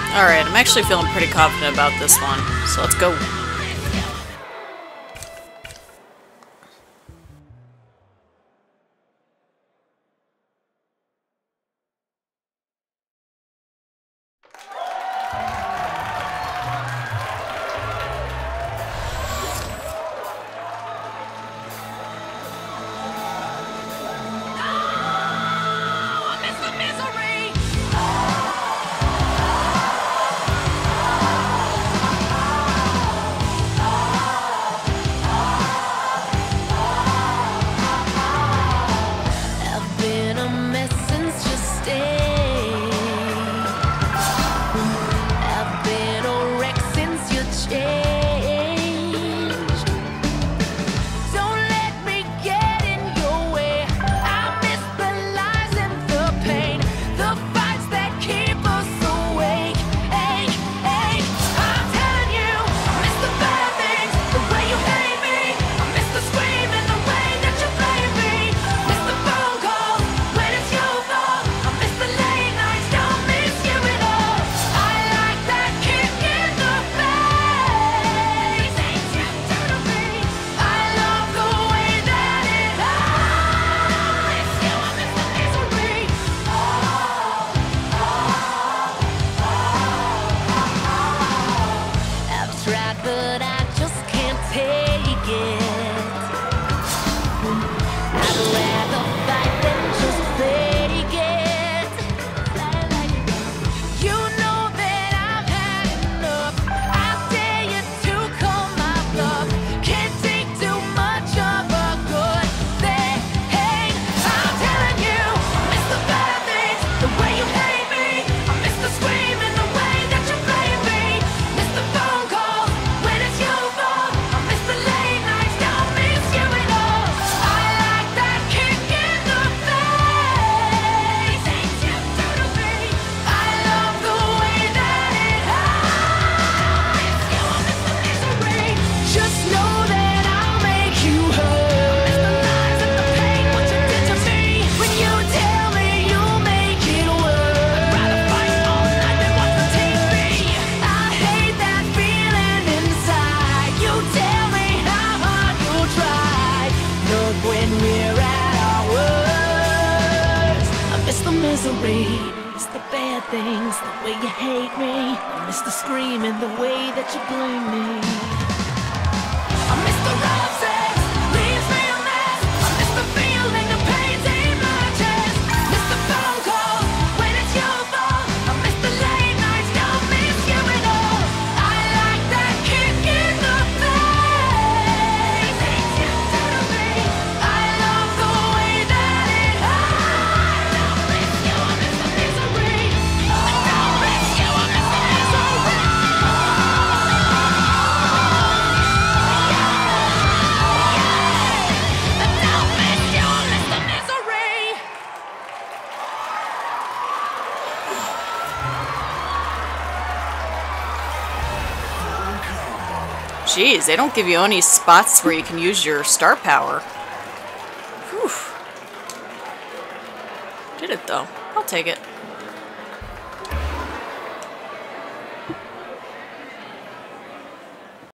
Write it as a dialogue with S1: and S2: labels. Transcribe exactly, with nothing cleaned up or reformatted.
S1: Alright, I'm actually feeling pretty confident about this one, so let's go.
S2: It's the bad things, the way you hate me. I miss the screaming, the way that you blame me. I miss the rough sex, leaves me a mess. I miss the feeling, the pain's in my chest. Miss the phone call when it's your fault. I miss the late nights, don't miss you at all. I like that kick in the face. Things you do to me, I love the way that it hurts. I don't miss you, I miss the misery. I don't miss you, I miss the misery.
S1: Jeez, they don't give you any spots where you can use your star power. Whew. Did it though. I'll take it.